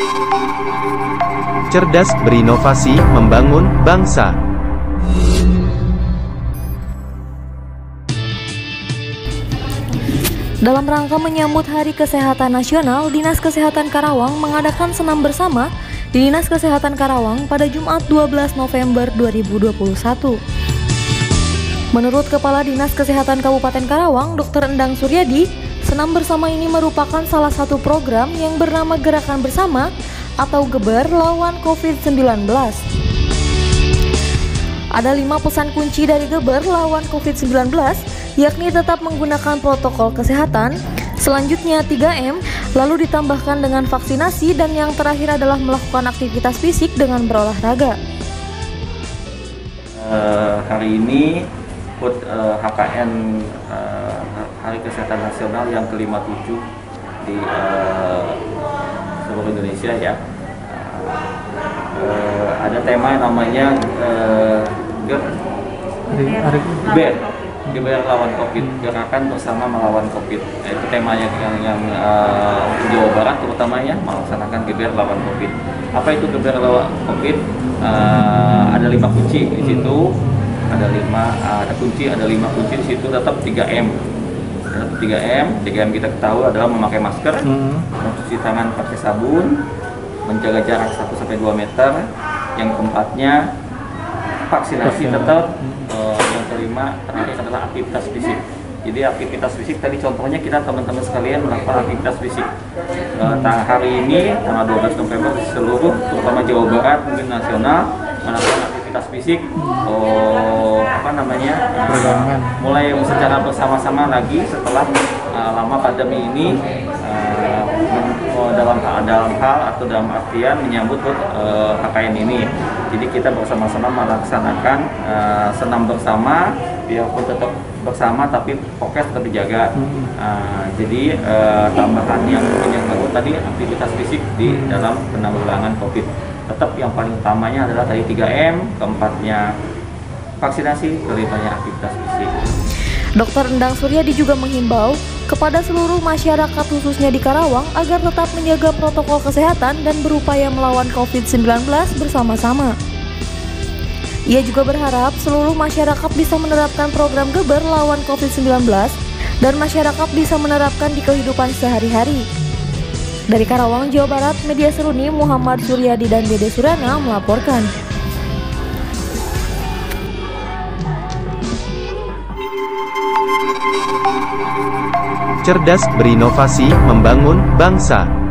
Cerdas berinovasi, membangun bangsa. Dalam rangka menyambut Hari Kesehatan Nasional, Dinas Kesehatan Karawang mengadakan senam bersama di Dinas Kesehatan Karawang pada Jumat 12 November 2021. Menurut Kepala Dinas Kesehatan Kabupaten Karawang, Dr. Endang Suryadi, senam bersama ini merupakan salah satu program yang bernama Gerakan Bersama atau Geber Lawan COVID-19. Ada 5 pesan kunci dari Geber Lawan COVID-19, yakni tetap menggunakan protokol kesehatan, selanjutnya 3M, lalu ditambahkan dengan vaksinasi, dan yang terakhir adalah melakukan aktivitas fisik dengan berolahraga. Hari ini HKN Hari Kesehatan Nasional yang ke-57 di seluruh Indonesia ya. Ada tema yang namanya Geber lawan COVID, gerakan bersama melawan COVID. Itu temanya yang Jawa Barat terutama ya, melaksanakan Geber lawan COVID. Apa itu Geber lawan COVID? Ada 5 kunci di situ. Ada 5 kunci di situ. Tetap 3M. 3M kita ketahui adalah memakai masker, mencuci tangan pakai sabun, menjaga jarak 1-2 meter. Yang keempatnya vaksinasi tetap. Yang kelima terakhir adalah aktivitas fisik. Jadi aktivitas fisik tadi contohnya kita teman-teman sekalian melakukan aktivitas fisik. Hari ini tanggal 12 November seluruh terutama Jawa Barat mungkin nasional melakukan aktivitas fisik. Mulai secara bersama-sama lagi setelah lama pandemi ini, dalam hal atau dalam artian menyambut HKN ini. Jadi kita bersama-sama melaksanakan senam bersama, biarpun tetap bersama tapi prokes tetap dijaga. Jadi tambahan yang baru tadi aktivitas fisik di dalam penanggulangan COVID. Tetap yang paling utamanya adalah tadi 3M, keempatnya vaksinasi, kelimanya aktivitas fisik. Dr. Endang Suryadi juga menghimbau kepada seluruh masyarakat khususnya di Karawang agar tetap menjaga protokol kesehatan dan berupaya melawan COVID-19 bersama-sama. Ia juga berharap seluruh masyarakat bisa menerapkan program Geber lawan COVID-19 dan masyarakat bisa menerapkan di kehidupan sehari-hari. Dari Karawang, Jawa Barat, Media Seruni Muhammad Suryadi dan Dede Surana melaporkan. Cerdas berinovasi, membangun bangsa.